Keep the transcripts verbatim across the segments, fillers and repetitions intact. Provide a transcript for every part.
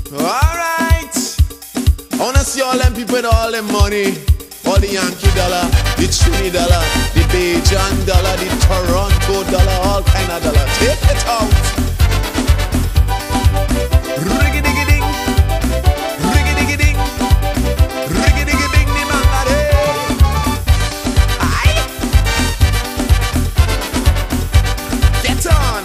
Alright. I wanna see all them people with all them money. All the Yankee dollar, the Trini dollar, the Bajan dollar, the Toronto dollar, all kind of dollar. Take it out. Riggy-diggy-ding. Riggy-diggy-ding. Riggy-diggy-ding, the mangare. Aye. Get on.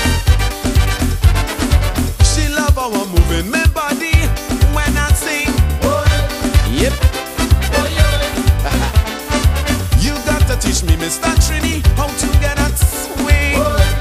She love how I'm moving my body when I sing. Yep. You got to teach me, Mister Trini, how to get that swing.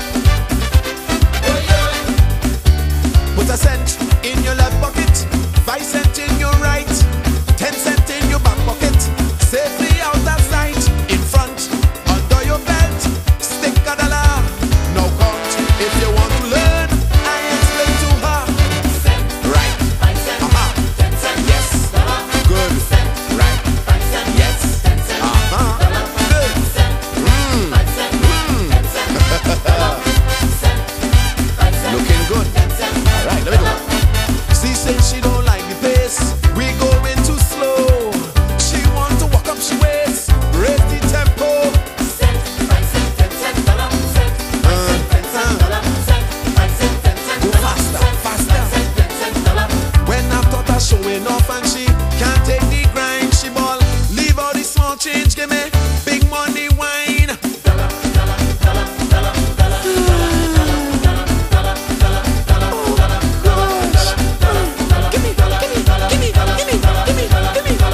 Put a cent in your left pocket, five cent in your right, ten cent in your back pocket, safely out of sight. In front, under your belt, stick a dollar. Now count if you want to learn. I explain to her. Cent, right, five cent, uh-huh. ten cent, yes, dollar, good, cent, right, five cent, yes, ten cent, uh-huh, dollar, good, cent, mm. five cent, mm. ten cent, dollar, cent, five cent, looking good. ten cent, all right, let me go. She says she don't like the pace, we going too slow. She want to walk up, she waits, raise the tempo. Cent, five cent, ten cent, dollar, cent, five cent, ten cent, dollar, cent, five cent, ten cent, go faster, faster. ten cent, dollar. When I thought I showing off and she can't take the grind, she ball, leave all the small change, give me big money wine. Dollar, dollar, dollar, dollar, dollar, dollar, dollar, dollar, dollar, dollar, dollar, gosh. Give me, give me, give me, give me, give me, give me, give me, give me, give me, give me, give me, give me, give me,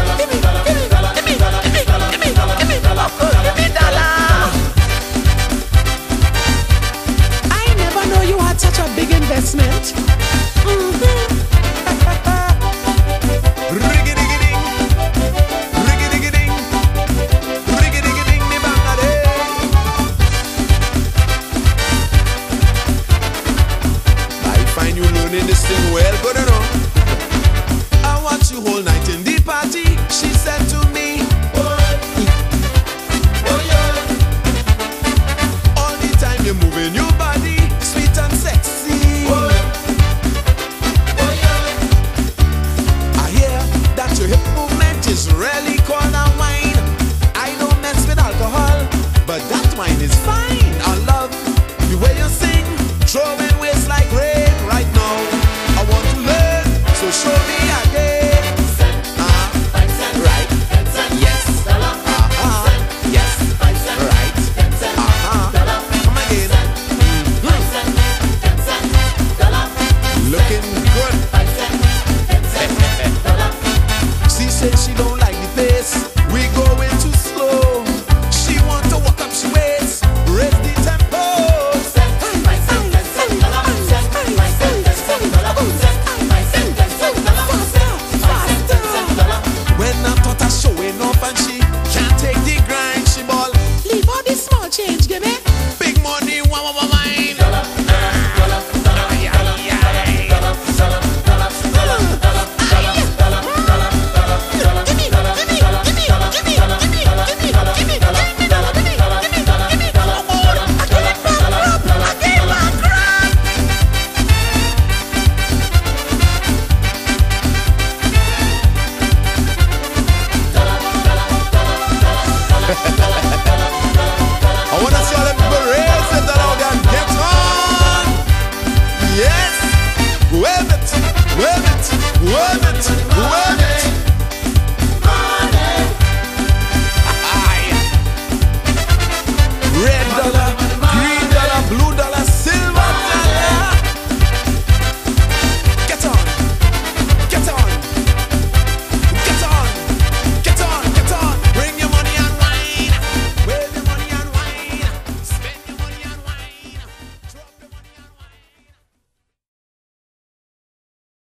give me, give me dollar. I never know you had such a big investment. Riggy-diggy-ding. Riggy-diggy-ding. Riggy-diggy-ding, the bangare. I find you learning this thing well, good enough. I watch you whole night in the party, she said to me. All the time you're moving your body, sweet and sexy. I hear that your hip movement is really called a wine. I don't mess with alcohol, but that wine is fine. I love the way you sing, throwing waves like rain right now. I want to learn, so show me again. Uh, right, yes, uh-huh, yes, right, uh-huh, come again. Mhm. Looking good. She says she don't like the pace, we going too slow. She want to walk up, she waits, raise the tempo. When I thought I showing off and she can't take the grind, she ball, leave all this small change, give me big money, wah wah wah wine. I wanna see all them people raise it around and get on. Yes, wave it, wave it, wave it.